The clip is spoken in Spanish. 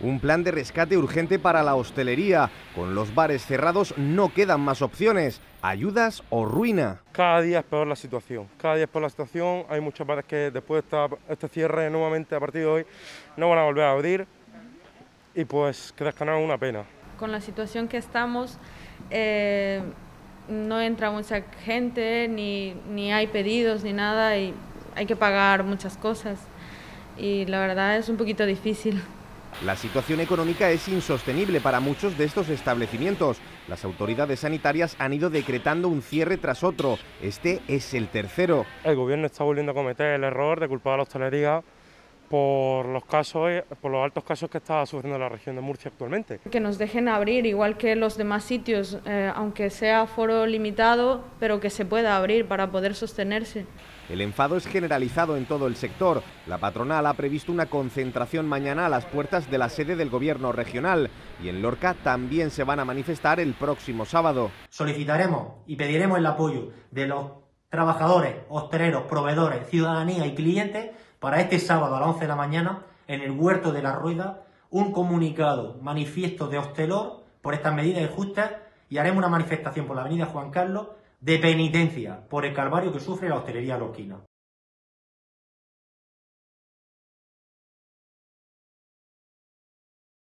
Un plan de rescate urgente para la hostelería. Con los bares cerrados no quedan más opciones. ¿Ayudas o ruina? Cada día es peor la situación. Cada día es peor la situación. Hay muchos bares que después de este cierre nuevamente a partir de hoy no van a volver a abrir. Y pues que descanar una pena. Con la situación que estamos, no entra mucha gente, ni hay pedidos, ni nada, y hay que pagar muchas cosas. Y la verdad es un poquito difícil. La situación económica es insostenible para muchos de estos establecimientos. Las autoridades sanitarias han ido decretando un cierre tras otro. Este es el tercero. El gobierno está volviendo a cometer el error de culpar a la hostelería por los altos casos que está sufriendo la región de Murcia actualmente. Que nos dejen abrir igual que los demás sitios, aunque sea aforo limitado, pero que se pueda abrir para poder sostenerse. El enfado es generalizado en todo el sector. La patronal ha previsto una concentración mañana a las puertas de la sede del gobierno regional y en Lorca también se van a manifestar el próximo sábado. Solicitaremos y pediremos el apoyo de los trabajadores, hosteleros, proveedores, ciudadanía y clientes para este sábado a las 11 de la mañana en el Huerto de la Rueda un comunicado manifiesto de Hostelor por estas medidas injustas y haremos una manifestación por la avenida Juan Carlos de penitencia por el calvario que sufre la hostelería lorquina.